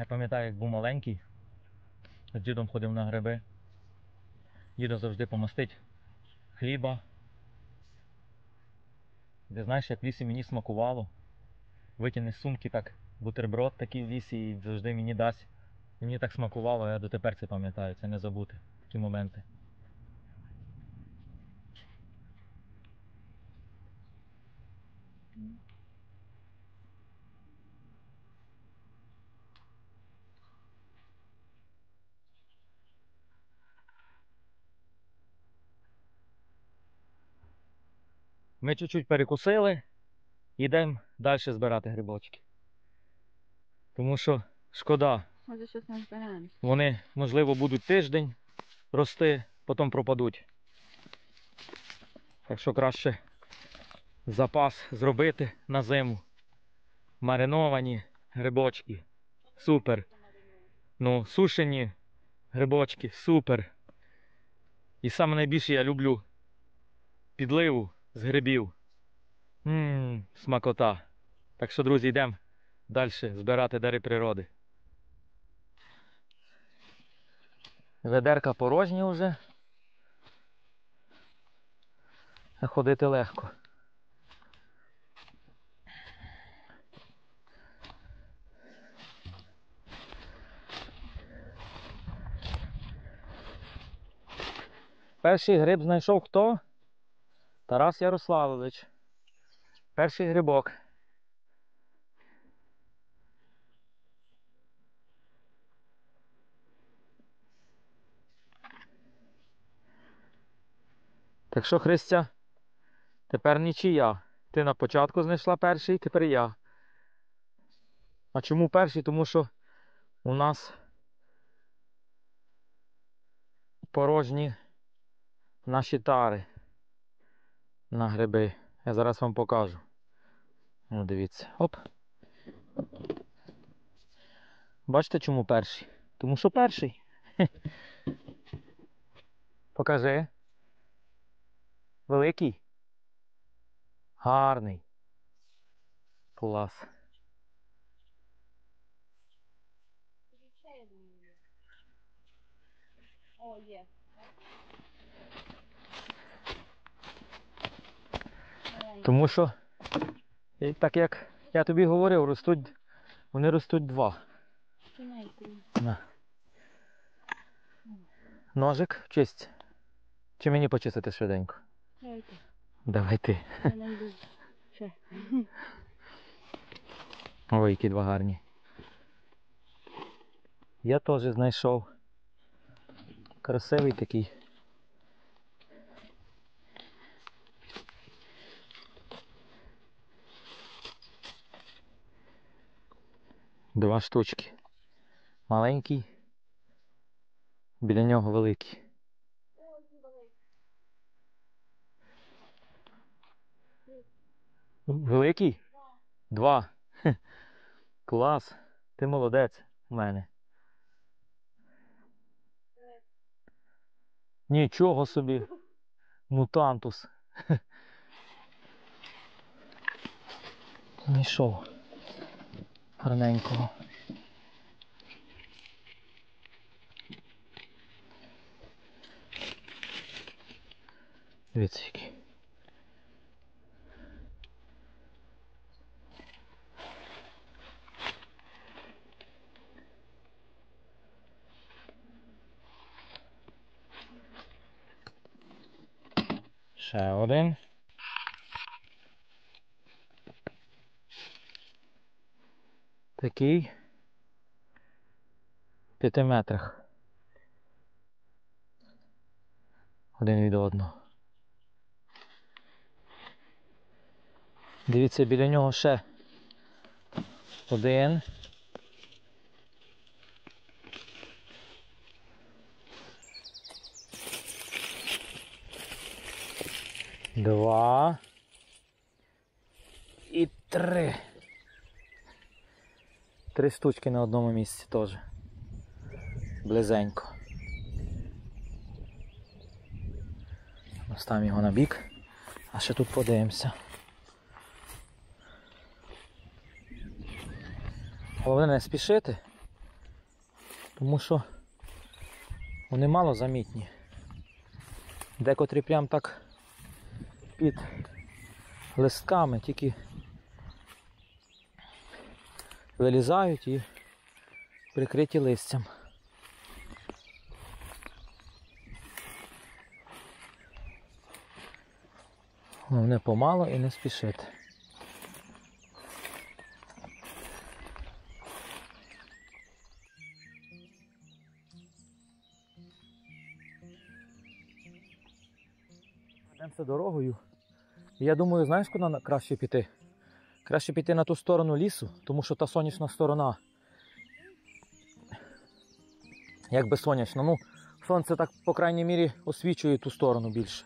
пам'ятаю, як був маленький, з дідом ходив на гриби. Дідо завжди помастить хліба. Ти знаєш, як в лісі мені смакувало. Витягне з сумки так бутерброд такий в лісі і завжди мені дасть. І мені так смакувало, я дотепер це пам'ятаю, це не забути, ті моменти. Ми чуть-чуть перекусили і йдемо далі збирати грибочки. Тому що шкода, Може щось не зберемо. вони, можливо, будуть тиждень рости, потім пропадуть. Так що краще запас зробити на зиму. Мариновані грибочки. Супер. Ну, сушені грибочки. Супер. І саме найбільше я люблю підливу з грибів. Смакота. Так що, друзі, йдемо далі збирати дари природи. Ведерка порожні вже. А ходити легко. Перший гриб знайшов хто? Тарас Ярославович. Перший грибок. Так що, Христя, тепер нічия. Ти на початку знайшла перший, тепер я. А чому перший? Тому що у нас порожні наші тари на гриби. Я зараз вам покажу. Ну, дивіться. Оп. Бачите, чому перший? Тому що перший. Покажи. Великий? Гарний. Клас. О, є. Тому що, так як я тобі говорив, вони ростуть два. На. Ножик чисть. Чи мені почистити швиденько? Давайте. Давай ти. Я знайду. Ще. Ой, які два гарні. Я теж знайшов. Красивий такий. Два штучки. Маленький. Біля нього великий. Великий? Два. Хе. Клас. Ти молодець у мене. Нічого собі. Мутантус. Знайшов. Гарненького. Дивіться який. Ще один. Такий. 5 метрах. Один від одного. Дивіться, біля нього ще один. Два. І три. Три штучки на одному місці теж. Близенько. Поставимо його на бік. А ще тут подивимося. Головне не спішити. Тому що вони мало замітні. Декотрі прям так під листками тільки вилізають і прикриті листям. Головне помало і не спішити. Йдемося дорогою. І я думаю, знаєш, куди краще піти? Краще піти на ту сторону лісу, тому що та сонячна сторона. Якби сонячна. Ну, сонце так, по крайній мірі, освічує ту сторону більше.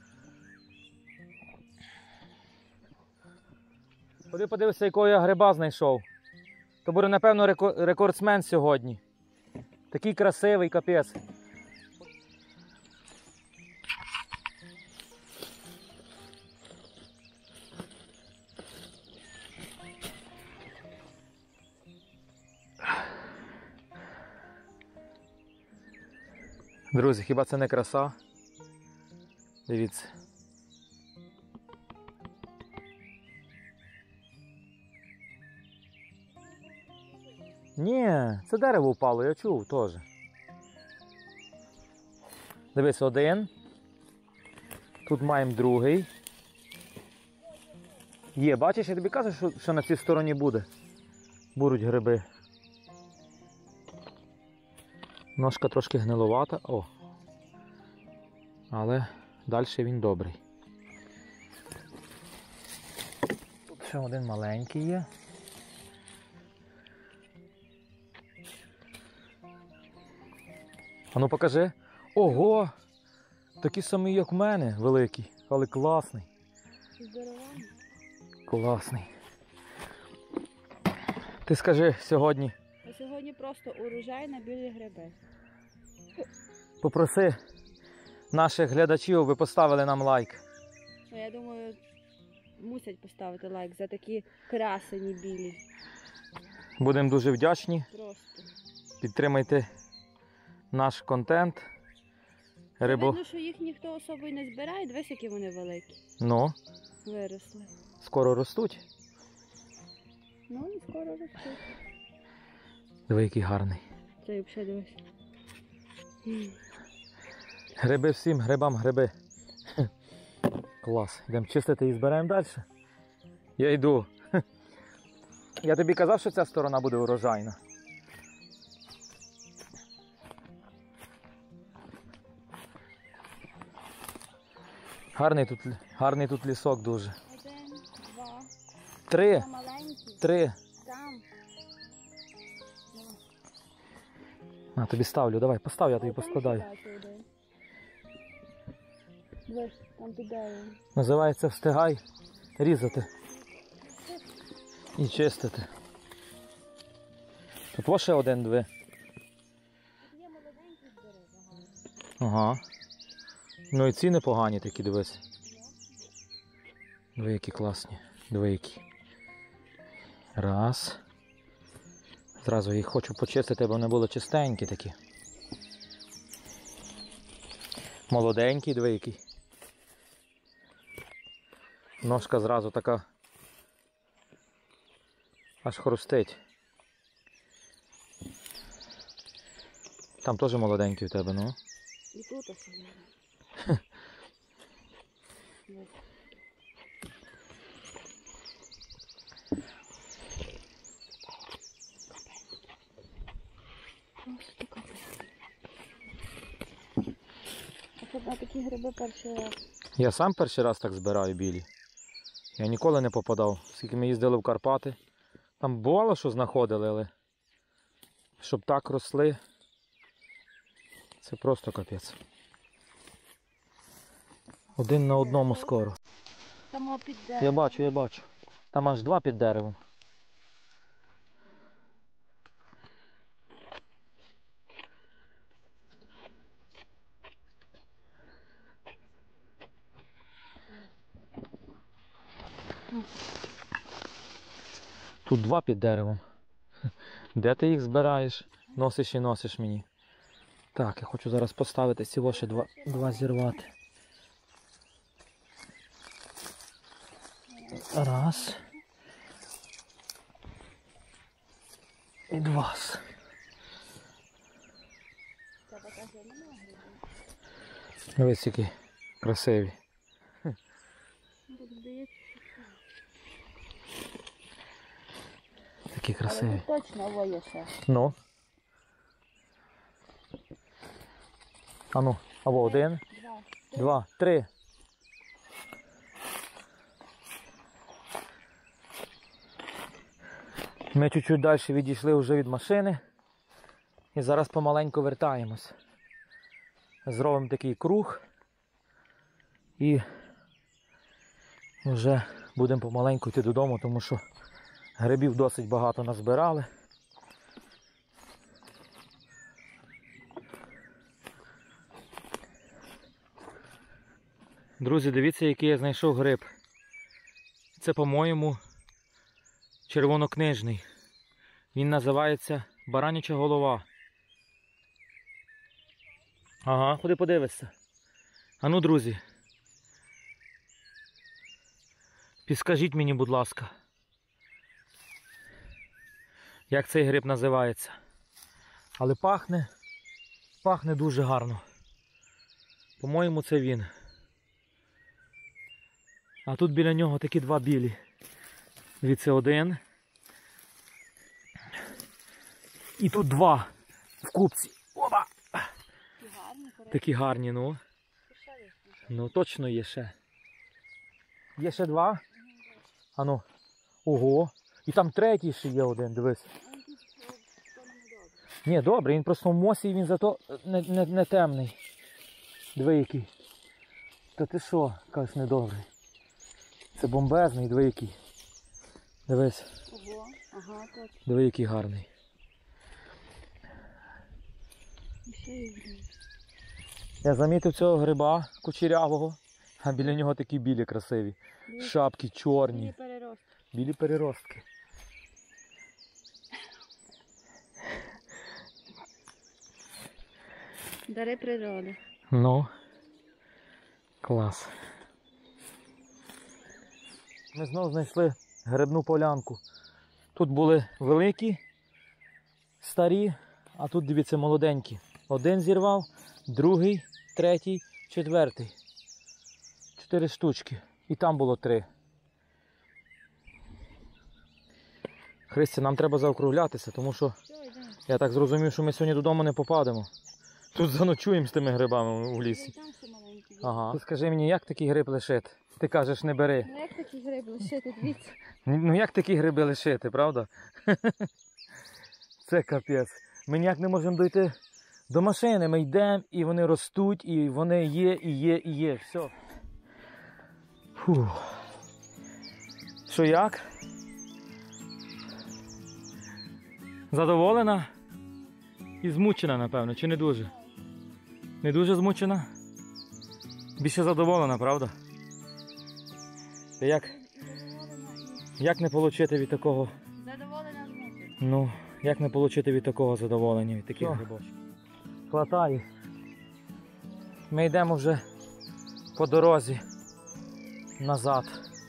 Ходи подивися, якого я гриба знайшов. То буде, напевно, рекордсмен сьогодні. Такий красивий, капець. Друзі, хіба це не краса? Дивіться. Ні, це дерево впало, я чув теж. Дивись, один. Тут маємо другий. Є, бачиш, я тобі кажу, що на цій стороні буде. Будуть гриби. Ножка трошки гниловата, о. Але далі він добрий. Тут ще один маленький є. А ну покажи. Ого! Такий самий, як в мене, великий, але класний. Здоровий. Класний. Ти скажи сьогодні. А сьогодні просто урожай на білі гриби. Попроси наших глядачів, аби поставили нам лайк. Ну, я думаю, мусять поставити лайк за такі красені білі. Будемо дуже вдячні. Просто. Підтримайте наш контент. Видно, що їх ніхто особо і не збирає. Дивись, які вони великі. Ну, Виросли. скоро ростуть. Ну і скоро ростуть. Диви, який гарний. Це взагалі дивись. Гриби всім, грибам гриби. Клас. Йдемо чистити і збираємо далі. Я йду. Я тобі казав, що ця сторона буде урожайна. Гарний тут лісок дуже. 1, 2, 3. там маленькі, 3. там. На, тобі ставлю, давай, постав, я тобі Там поскладаю. ще бачу один. Дивись, там під деревом. Називається встигай різати і чистити. Тут ось ще один-дві. Тут є молоденькі збери багато. Ага. Ну і ці непогані такі, дивись. Диви, які класні. Диви, які. Раз. Зразу їх хочу почистити, бо вони були чистенькі такі. Молоденький, диви, який. Ножка зразу така. Аж хрустить. Там теж молоденький у тебе, ну. І тут особливо. Просто капець. А тут на такі гриби перший раз. Я сам перший раз так збираю білі. Я ніколи не попадав. Скільки ми їздили в Карпати. Там бувало, що знаходили, але щоб так росли, це просто капець. Один на одному скоро. Там під Я деревом. бачу, я бачу. Там аж два під деревом. Тут два під деревом. Де ти їх збираєш? Носиш і носиш мені. Так, я хочу зараз поставити всього ще два зірвати. Раз. І два. Ось які красиві. Такі красиві. Але тут точно воє ще. Ну. Ану, або один, два, три. Ми чуть-чуть далі відійшли вже від машини. І зараз помаленьку вертаємось. Зробимо такий круг. І вже будемо помаленьку йти додому, тому що грибів досить багато назбирали. Друзі, дивіться, який я знайшов гриб. Це, по-моєму, червонокнижний. Він називається бараняча голова. Ага, ходи подивишся. А ну, друзі, підскажіть мені, будь ласка, як цей гриб називається. Але пахне дуже гарно. По-моєму, це він. А тут біля нього такі два білі. Дивіться, один. І тут два в купці. Опа! Такі гарні, ну. Ну, точно є ще. Є ще два? Ану. Ого. І там третій ще є один, дивись. Ні, добре, він просто в мосі, і він зато не темний. Диви який. Та ти що, кажеш, недобрий. Це бомбезний, диви який. Дивись. Ого, ага, точно. Диви який гарний. Я замітив цього гриба кучерявого, а біля нього такі білі красиві. Шапки чорні. Білі переростки. Дари природи. Ну, клас. Ми знову знайшли грибну полянку. Тут були великі, старі, а тут, дивіться, молоденькі. Один зірвав, другий, третій, четвертий. 4 штучки. І там було 3. Христя, нам треба заокруглятися, тому що я так зрозумів, що ми сьогодні додому не попадемо. Тут заночуємо з тими грибами у лісі. Ага. Ти скажи мені, як такий гриб лишити? Ти кажеш, не бери. Ну як такий гриб лишити, дивіться. Ну як такі гриби лишити, правда? Це капець. Ми ніяк не можемо дойти до машини. Ми йдемо, і вони ростуть, і вони є, і є, і є. Все. Фух. Що як? Задоволена? І змучена, напевно, чи не дуже? Не дуже змучена? Більше задоволена, правда? Як не отримати від такого? Задоволена змучена. Ну, як не отримати від такого задоволення, від таких грибочків? Хватає. Ми йдемо вже по дорозі назад.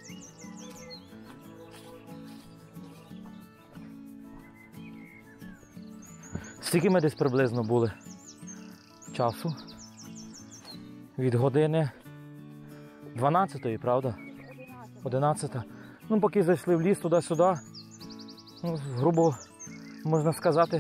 Скільки ми десь приблизно були часу? Від години 12-ї, правда? 11-та. Ну, поки зайшли в ліс туди-сюди, ну, грубо можна сказати,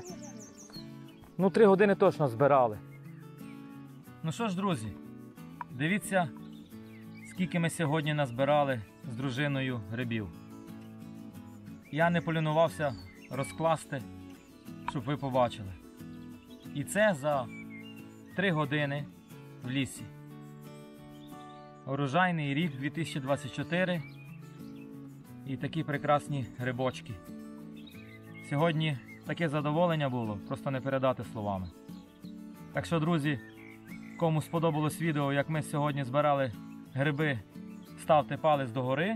3 години точно збирали. Ну що ж, друзі, дивіться, скільки ми сьогодні назбирали з дружиною грибів. Я не полінувався розкласти, щоб ви побачили. І це за 3 години в лісі. Урожайний рік 2024 і такі прекрасні грибочки. Сьогодні таке задоволення було, просто не передати словами. Так що, друзі, кому сподобалось відео, як ми сьогодні збирали гриби, ставте палець догори.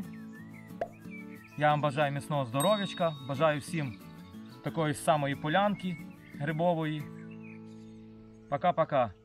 Я вам бажаю міцного здоров'ячка, бажаю всім такої самої полянки, грибової. Пока-пока.